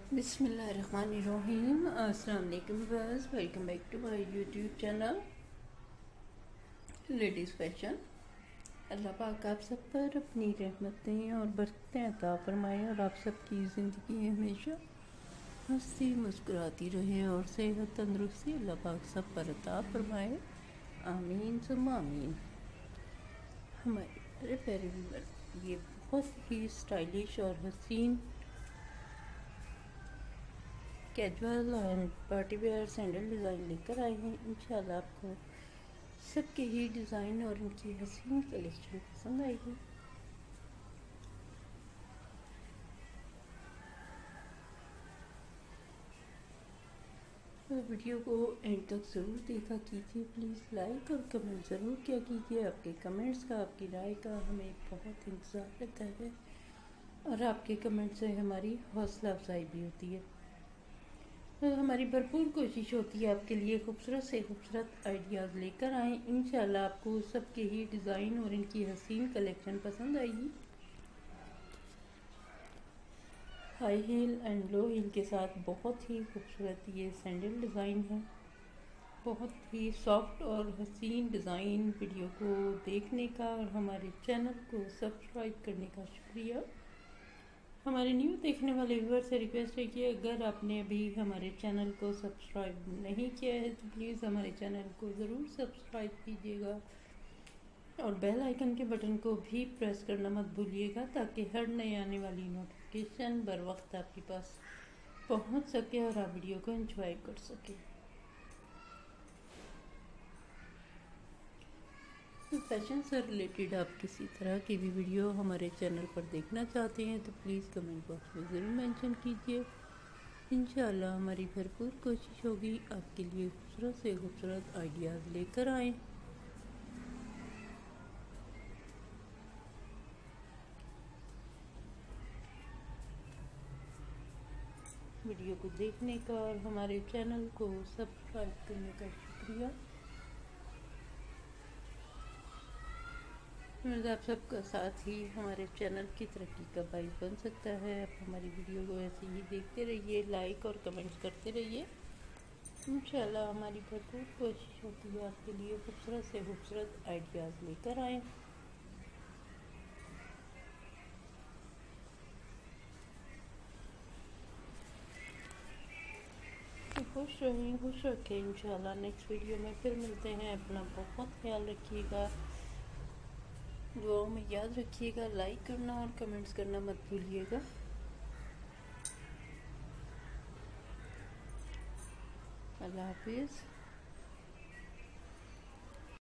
बिस्मिल्लाहिर्रहमानिर्रहीम। अस्सलाम वालेकुम viewers, welcome back to my YouTube channel ladies fashion. Allah पाक आप सब पर अपनी रहमतें और बरकतें अता फरमाए और आप सबकी ज़िंदगी हमेशा हंसती मुस्कुराती रहे और सेहत तंदुरुस्ती अल्लाह पाक सब पर अता फरमाए। आमीन सुम्मा आमीन। हमारे प्यारे प्यारे व्यूअर, ये बहुत ही स्टाइलिश और हसीन casual and party wear sandal design लेकर आए हैं। इंशाल्लाह आपको सबके ही डिज़ाइन और इनकी हसीन कलेक्शन पसंद आएगी। तो वीडियो को एंड तक ज़रूर देखा कीजिए। प्लीज़ लाइक और कमेंट ज़रूर किया कीजिए। आपके कमेंट्स का, आपकी राय का हमें बहुत इंतज़ार रहता है और आपके कमेंट से हमारी हौसला अफजाई भी होती है। तो हमारी भरपूर कोशिश होती है आपके लिए खूबसूरत से खूबसूरत आइडियाज़ लेकर आएँ। इंशाल्लाह आपको सबके ही डिज़ाइन और इनकी हसीन कलेक्शन पसंद आएगी। High heel and low heel के साथ बहुत ही खूबसूरत ये सैंडल डिज़ाइन है। बहुत ही सॉफ्ट और हसीन डिज़ाइन। वीडियो को देखने का और हमारे चैनल को सब्सक्राइब करने का शुक्रिया। हमारे न्यू देखने वाले व्यूअर से रिक्वेस्ट है कि अगर आपने अभी हमारे चैनल को सब्सक्राइब नहीं किया है तो प्लीज़ हमारे चैनल को ज़रूर सब्सक्राइब कीजिएगा और बेल आइकन के बटन को भी प्रेस करना मत भूलिएगा ताकि हर नई आने वाली नोटिफिकेशन बर वक्त आपके पास पहुंच सके और आप वीडियो को एंजॉय कर सकें। तो फैशन से रिलेटेड आप किसी तरह की भी वीडियो हमारे चैनल पर देखना चाहते हैं तो प्लीज़ कमेंट बॉक्स में ज़रूर मेंशन कीजिए। इंशाल्लाह हमारी भरपूर कोशिश होगी आपके लिए खूबसूरत से खूबसूरत आइडियाज़ लेकर आएँ। वीडियो को देखने का और हमारे चैनल को सब्सक्राइब करने का शुक्रिया। आप सबका साथ ही हमारे चैनल की तरक्की का बाइस बन सकता है। आप हमारी वीडियो को ऐसे ही देखते रहिए, लाइक और कमेंट्स करते रहिए। इंशाल्लाह हमारी भरपूर कोशिश होती है आपके लिए खूबसूरत से खूबसूरत आइडियाज़ लेकर आएँ। तो खुश रहें, खुश रखें। इंशाल्लाह नेक्स्ट वीडियो में फिर मिलते हैं। अपना बहुत ख्याल रखिएगा, दुआओं में याद रखिएगा। लाइक करना और कमेंट्स करना मत भूलिएगा। अल्लाह हाफिज़।